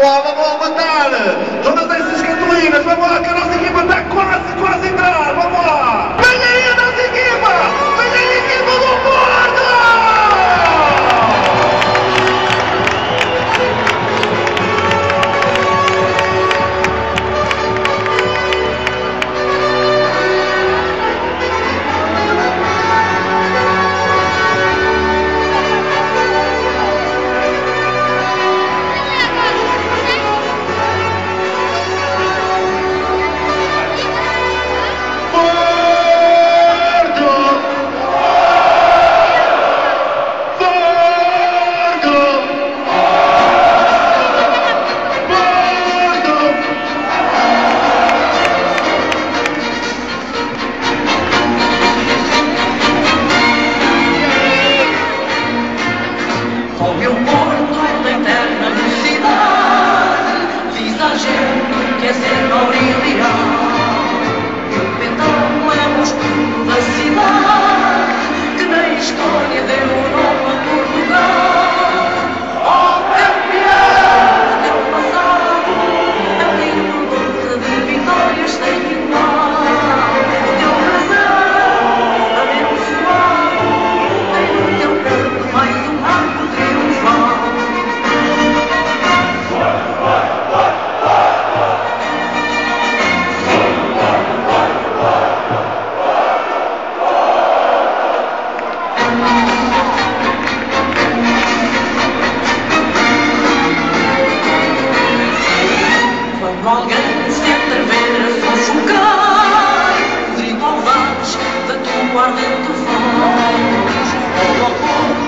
Vamos lá matar todas essas cartolinas. Vamos lá, que a nossa equipa está quase a entrar. Vamos lá. Vem aí a nossa equipa. Vem aí a equipa do Porto. Ouve o Porto da eterna velocidade, diz a gente que é ser aureliano. E o pentão é o escudo da cidade, que na história deu nome a Portugal. Oh, campeões do passado, é um livro doce de vitórias sem final. O teu coração está bem suado, tem no teu canto mais um arco triunfal. Quando alguém se atrever a sufocar os igualdades da tua ardente voz,